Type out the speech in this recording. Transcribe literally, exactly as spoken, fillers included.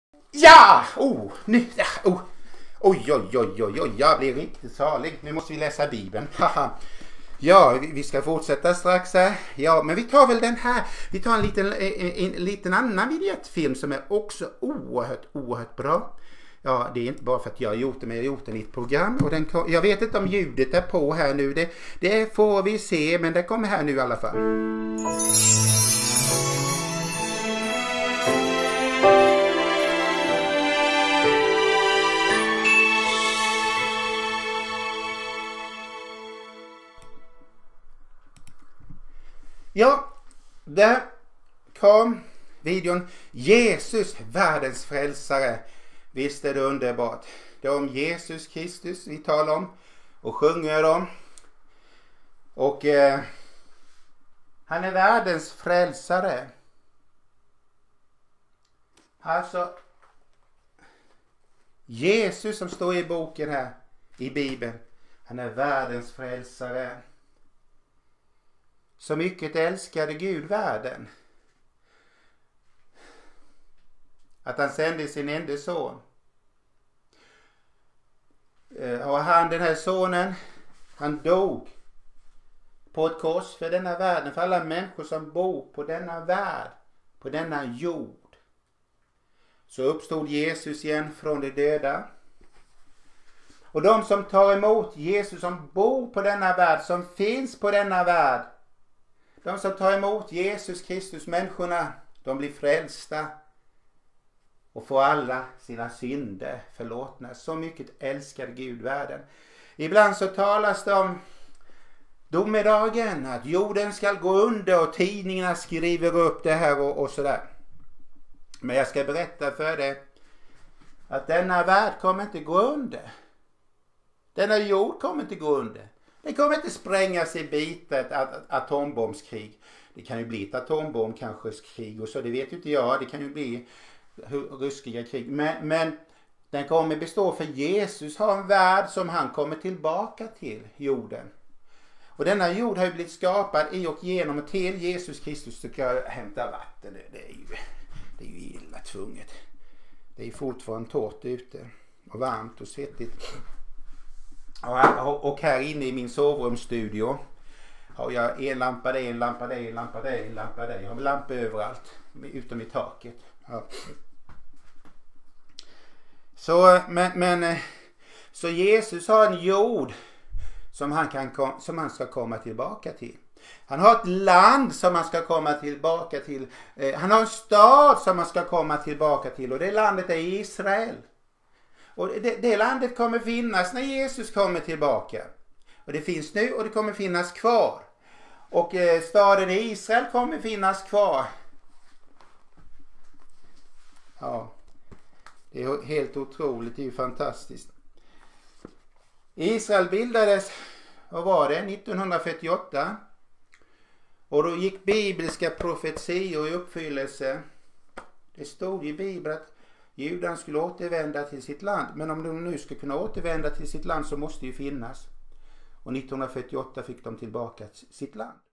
Ja! Oh, nu, oh. Oj, oj, oj, oj, oj, jag blir riktigt salig. Nu måste vi läsa Bibeln. Haha. Ja, vi ska fortsätta strax här. Ja, men vi tar väl den här. Vi tar en liten, en, en liten annan vignettfilm som är också oerhört, oerhört bra. Ja, det är inte bara för att jag har gjort det, men jag har gjort den i ett program. Och den, jag vet inte om ljudet är på här nu. Det, det får vi se, men det kommer här nu i alla fall. Ja, där kom videon Jesus, världens frälsare. Visst är det underbart. Det är om Jesus Kristus vi talar om och sjunger om. Och eh, han är världens frälsare. Alltså Jesus som står i boken här i Bibeln. Han är världens frälsare. Så mycket älskade Gud världen att han sände sin enda son. Och han, den här sonen, han dog på ett kors för denna världen, för alla människor som bor på denna värld, på denna jord. Så uppstod Jesus igen från de döda. Och de som tar emot Jesus, som bor på denna värld, som finns på denna värld, de som tar emot Jesus Kristus, människorna, de blir frälsta och får alla sina synder förlåtna. Så mycket älskar Gud världen. Ibland så talas det om domedagen, att jorden ska gå under och tidningarna skriver upp det här och, och sådär. Men jag ska berätta för dig att denna värld kommer inte gå under. Denna jord kommer inte gå under. Det kommer inte sprängas i bitar, ett atombombskrig. Det kan ju bli ett atombomb kanske krig och så, det vet ju inte jag. Det kan ju bli ryska krig. Men, men den kommer bestå, för Jesus har en värld som han kommer tillbaka till, jorden. Och denna jord har ju blivit skapad i och genom och till Jesus Kristus ska hämta vatten. Det, det, är ju, det är ju illa tvunget. Det är ju fortfarande torrt ute och varmt och svettigt. Och här inne i min sovrumsstudio har jag en lampa där, en lampa där, en lampa där, en lampa där. Jag har lampor överallt, utom i taket. Ja. Så, men, men, så Jesus har en jord som han, kan, som han ska komma tillbaka till. Han har ett land som han ska komma tillbaka till. Han har en stad som han ska komma tillbaka till, och det landet är Israel. Och det, det landet kommer finnas när Jesus kommer tillbaka. Och det finns nu och det kommer finnas kvar. Och eh, staden i Israel kommer finnas kvar. Ja, det är helt otroligt, det är ju fantastiskt. Israel bildades, vad var det, nittonhundrafyrtioåtta. Och då gick bibliska profetior i uppfyllelse. Det stod i Bibeln att judarna skulle återvända till sitt land. Men om de nu ska kunna återvända till sitt land så måste det ju finnas. Och nittonhundrafyrtioåtta fick de tillbaka sitt land.